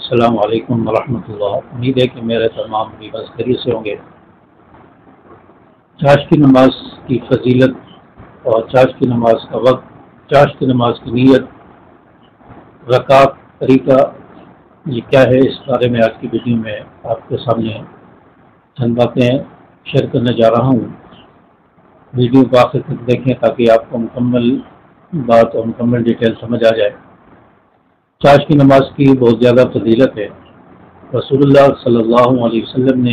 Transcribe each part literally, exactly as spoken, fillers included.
السلام علیکم ورحمۃ اللہ۔ امید ہے کہ میرے تمام ویورز خیریت سے ہوں گے۔ چاش کی نماز کی فضیلت اور چاش کی نماز کا وقت، چاش کی نماز کی نیت، رکعت، طریقہ، یہ کیا ہے، اس بارے میں آج کی ویڈیو میں آپ کے سامنے چند باتیں شیئر کرنے جا رہا ہوں۔ ویڈیو کو آخر تک دیکھیں تاکہ آپ کو مکمل بات اور مکمل ڈیٹیل سمجھ آ جائے۔ چاش کی نماز کی بہت زیادہ فضیلت ہے۔ رسول اللہ صلی اللہ علیہ وسلم نے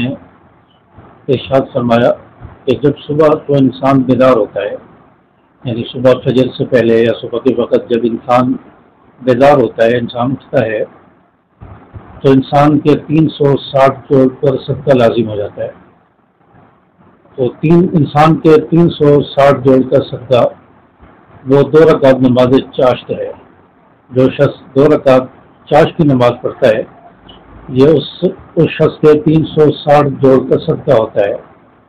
ارشاد فرمایا کہ جب صبح تو انسان بیدار ہوتا ہے، یعنی صبح فجر سے پہلے یا صبح کے وقت جب انسان بیدار ہوتا ہے، انسان اٹھتا ہے، تو انسان کے تین سو ساٹھ جوڑ پر صدقہ لازم ہو جاتا ہے۔ تو تین انسان کے تین سو ساٹھ جوڑ کا صدقہ وہ دو رکعت نماز چاشت ہے۔ جو شخص دو رکعت چاش کی نماز پڑھتا ہے، یہ اس اس شخص کے تین سو ساٹھ جوڑ کا صدقہ ہوتا ہے۔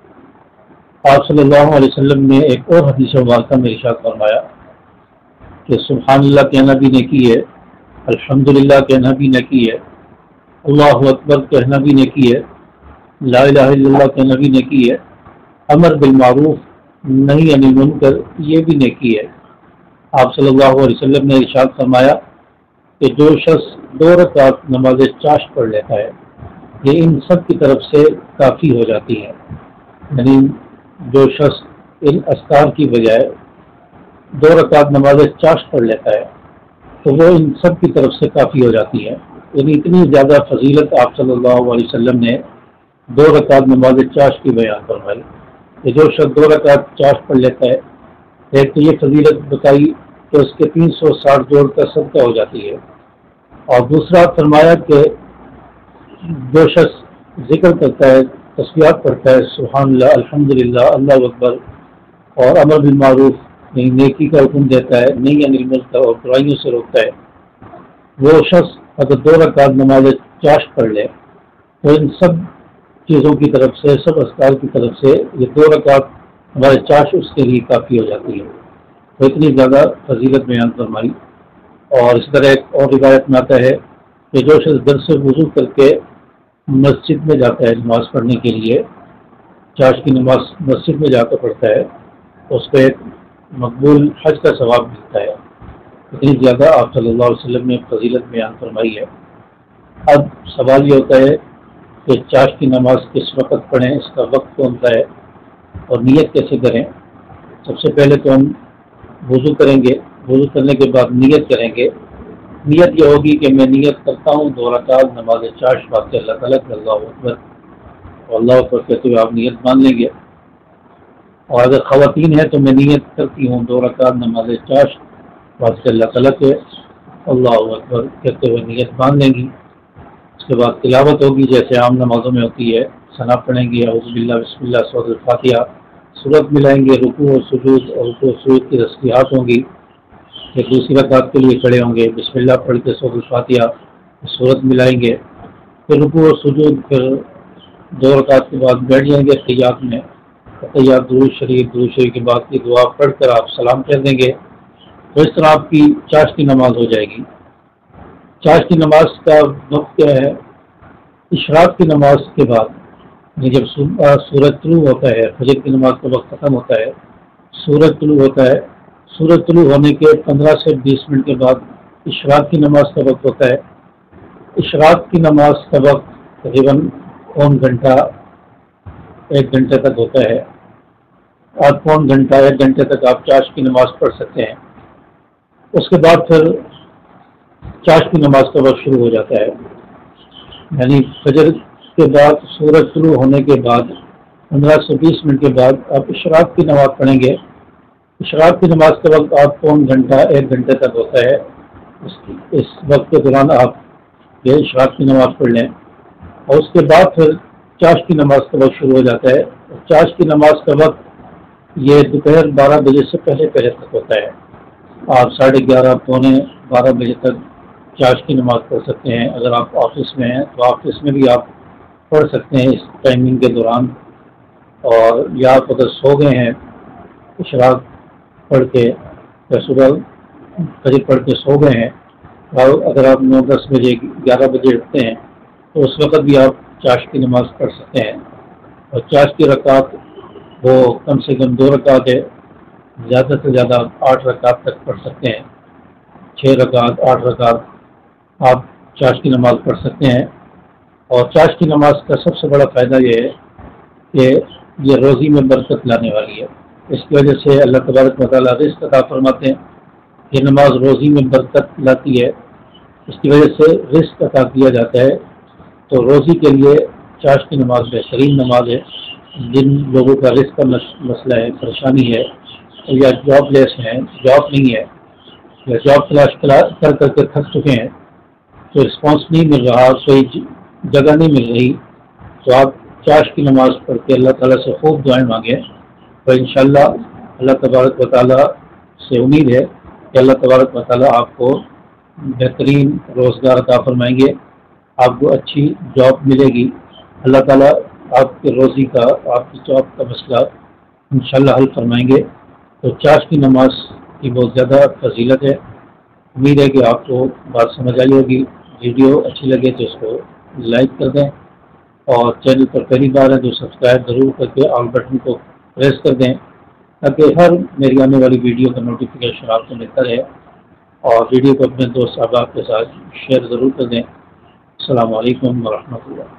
آپ صلی اللہ علیہ وسلم نے ایک اور حدیث مبارکہ میں ارشاد فرمایا کہ سبحان اللہ کہنا بھی نیکی ہے، الحمدللہ کہنا بھی نیکی ہے، اللہ اکبر کہنا بھی نیکی ہے، لا الہ الا اللہ کہنا بھی نیکی ہے، امر بالمعروف نہی عن المنکر یہ بھی نیکی ہے۔ آپ صلی اللہ علیہ وسلم نے ارشاد فرمایا کہ جو شخص دو رکعت نماز چاش پڑھ لیتا ہے، یہ ان سب کی طرف سے کافی ہو جاتی ہے۔ یعنی جو شخص ان اذکار کی بجائے دو رکعت نماز چاش پڑھ لیتا ہے تو وہ ان سب کی طرف سے کافی ہو جاتی ہے۔ یعنی اتنی زیادہ فضیلت آپ صلی اللہ علیہ وسلم نے دو رکعت نماز چاش کی بیان فرمائی کہ جو شخص دو رکعت چاش پڑھ لیتا ہے، ایک تو یہ فضیلت بتائی کہ اس کے تین سو ساٹھ جوڑ کا صدقہ ہو جاتی ہے، اور دوسرا فرمایا کہ جو شخص ذکر کرتا ہے، تسبیحات پڑھتا ہے، سبحان اللہ، الحمدللہ، اللہ اکبر، اور امر بالمعروف یعنی نیکی کا حکم دیتا ہے، نہی عن المنکر اور برائیوں سے روکتا ہے، وہ شخص اگر دو رکعت نماز چاش پڑھ لے تو ان سب چیزوں کی طرف سے، سب اذکار کی طرف سے یہ دو رکعت ہمارے چاش اس کے لیے کافی ہو جاتی ہے۔ تو اتنی زیادہ فضیلت بیان فرمائی۔ اور اس طرح ایک اور روایت میں آتا ہے کہ جو شخص گھر سے وضو کر کے مسجد میں جاتا ہے نماز پڑھنے کے لیے، چاش کی نماز مسجد میں جا کر پڑھتا ہے، اس کو ایک مقبول حج کا ثواب ملتا ہے۔ اتنی زیادہ آپ صلی اللہ علیہ وسلم نے فضیلت بیان فرمائی ہے۔ اب سوال یہ ہوتا ہے کہ چاش کی نماز کس وقت پڑھیں، اس کا وقت کون سا ہے اور نیت کیسے کریں۔ سب سے پہلے تو ہم وضو کریں گے، وضو کرنے کے بعد نیت کریں گے۔ نیت یہ ہوگی کہ میں نیت کرتا ہوں دو رکعت نماز چاش واسطے اللہ تعالیٰ کے، اللہ اکبر، اور اللہ اکبر کہتے ہوئے آپ نیت مان لیں گے۔ اور اگر خواتین ہیں تو میں نیت کرتی ہوں دو رکعت نماز چاش واسطے اللہ تعالیٰ کے، اللہ اکبر کہتے ہوئے نیت مان لیں گی۔ اس کے بعد تلاوت ہوگی جیسے عام نمازوں میں ہوتی ہے، ثنا پڑھیں گے، اعوذ باللہ بسم اللہ سورۃ الفاتحہ، سورت ملائیں گے، رکوع اور سجود اور رکوع و سجود کی تسبیحات ہوں گی۔ پھر دوسری رکعت کے لیے کھڑے ہوں گے، بسم اللہ پڑھ کے سورۃ الفاتحہ، سورت ملائیں گے، پھر رکوع و سجود، پھر دو رکعت کے بعد بیٹھ جائیں گے تحیات میں، تحیات درود شریف، درود شریف کے بعد کی دعا پڑھ کر آپ سلام کر دیں گے۔ تو اس طرح آپ کی چاش کی نماز ہو جائے گی۔ چاش کی نماز کا وقت کیا ہے؟ اشراق کی نماز کے بعد، جب سورج طلوع ہوتا ہے، فجر کی نماز کا وقت ختم ہوتا ہے، سورج طلوع ہوتا ہے، سورج طلوع ہونے کے پندرہ سے بیس منٹ کے بعد اشراق کی نماز کا وقت ہوتا ہے۔ اشراق کی نماز کا وقت تقریباً پون گھنٹہ ایک گھنٹے تک ہوتا ہے، اور پون گھنٹہ ایک گھنٹے تک آپ چاش کی نماز پڑھ سکتے ہیں۔ اس کے بعد پھر چاش کی نماز کا وقت شروع ہو جاتا ہے، یعنی فجر کے بعد سورج طلوع ہونے کے بعد پندرہ سے بیس منٹ کے بعد آپ اشراق کی نماز پڑھیں گے۔ اشراق کی نماز کا وقت آپ پون گھنٹہ ایک گھنٹے تک ہوتا ہے۔ اس اس وقت کے دوران آپ یہ اشراق کی نماز پڑھ لیں، اور اس کے بعد پھر چاش کی نماز کا وقت شروع ہو جاتا ہے۔ چاش کی نماز کا وقت یہ دوپہر بارہ بجے سے پہلے پہلے تک ہوتا ہے۔ آپ ساڑھے گیارہ پونے بارہ بجے تک چاش کی نماز پڑھ سکتے ہیں۔ اگر آپ آفس میں ہیں تو آفس میں بھی آپ پڑھ سکتے ہیں اس ٹائمنگ کے دوران، اور یا آپ اگر سو گئے ہیں اشراق پڑھ کے یا صبح فجر پڑھ کے سو گئے ہیں اور اگر آپ نو دس بجے گیارہ بجے اٹھتے ہیں تو اس وقت بھی آپ چاش کی نماز پڑھ سکتے ہیں، اور چاش کی رکعت وہ کم سے کم دو رکعت ہے، زیادہ سے زیادہ آٹھ رکعت تک پڑھ سکتے ہیں، چھ رکعت آٹھ رکعت آپ چاش کی نماز پڑھ سکتے ہیں۔ اور چاش کی نماز کا سب سے بڑا فائدہ یہ ہے کہ یہ روزی میں برکت لانے والی ہے، اس کی وجہ سے اللہ تبارک و تعالیٰ رزق عطا فرماتے ہیں۔ یہ نماز روزی میں برکت لاتی ہے، اس کی وجہ سے رزق عطا کیا جاتا ہے۔ تو روزی کے لیے چاش کی نماز بہترین نماز ہے۔ جن لوگوں کا رزق کا مسئلہ ہے، پریشانی ہے، یا جاب لیس ہیں، جاب نہیں ہے، یا جاب تلاش کر کر کے تھک چکے ہیں، تو رسپانس نہیں مل رہا، کوئی جگہ نہیں مل رہی، تو آپ چاش کی نماز پڑھ کے اللہ تعالیٰ سے خوب دعائیں مانگیں، تو انشاءاللہ اللہ تبارک و تعالیٰ سے امید ہے کہ اللہ تبارک و تعالیٰ آپ کو بہترین روزگار عطا فرمائیں گے، آپ کو اچھی جاب ملے گی، اللہ تعالیٰ آپ کے روزی کا، آپ کی جاب کا مسئلہ انشاءاللہ حل فرمائیں گے۔ تو چاش کی نماز کی بہت زیادہ فضیلت ہے۔ امید ہے کہ آپ کو بات سمجھ آئی ہوگی۔ ویڈیو اچھی لگے تو اس کو لائک کر دیں، اور چینل پر پہلی بار ہے تو سبسکرائب ضرور کر کے آل بٹن کو پریس کر دیں، تاکہ ہر میری آنے والی ویڈیو کا نوٹیفیکیشن آپ کو ملتا رہے، اور ویڈیو کو اپنے دوست احباب کے ساتھ شیئر ضرور کر دیں۔ السلام علیکم ورحمۃ اللہ۔